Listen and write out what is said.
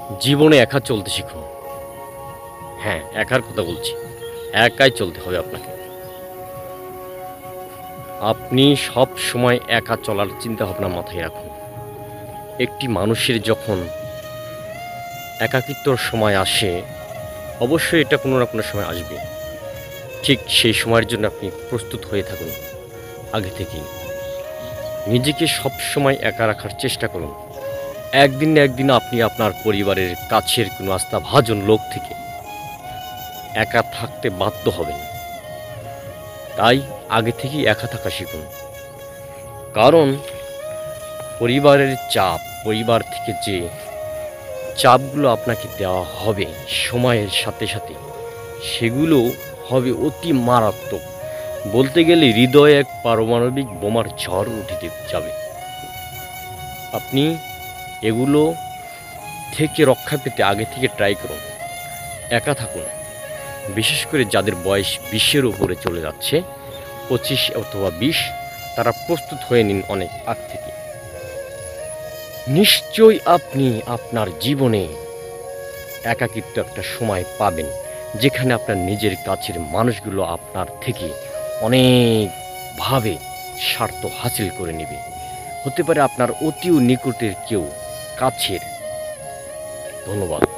জীবনে একা চলতে শিখুন। হ্যাঁ, একার কথা বলছি। একাই চলতে হবে আপনাকে। আপনি সব সময় একা চলার চিন্তাভাবনা মাথায় রাখুন। একটি মানুষের যখন একাকিত্বর সময় আসে, অবশ্যই এটা কোনো না কোনো সময় আসবে। ঠিক সেই সময়ের জন্য আপনি প্রস্তুত হয়ে থাকুন আগে থেকেই। নিজেকে সবসময় একা রাখার চেষ্টা করুন। একদিন না একদিন আপনি আপনার পরিবারের কাছের কোনো আস্থাভাজন লোক থেকে একা থাকতে বাধ্য হবেন। তাই আগে থেকেই একা থাকা শিখুন। কারণ পরিবারের চাপ, পরিবার থেকে যে চাপগুলো আপনাকে দেওয়া হবে সময়ের সাথে সাথে, সেগুলো হবে অতি মারাত্মক। বলতে গেলে হৃদয়ে এক পারমাণবিক বোমার ঝড় উঠে যাবে। আপনি এগুলো থেকে রক্ষা পেতে আগে থেকে ট্রাই করুন। একা থাকুন। বিশেষ করে যাদের বয়স 20-এর উপরে চলে যাচ্ছে, 25 অথবা 20, তারা প্রস্তুত হয়ে নিন অনেক আগ থেকে। নিশ্চয়ই আপনি আপনার জীবনে একাকিত্ব একটা সময় পাবেন, যেখানে আপনার নিজের কাছের মানুষগুলো আপনার থেকে অনেকভাবে স্বার্থ হাসিল করে নেবে। হতে পারে আপনার অতি নিকটের কেউ, কাছের। ধন্যবাদ।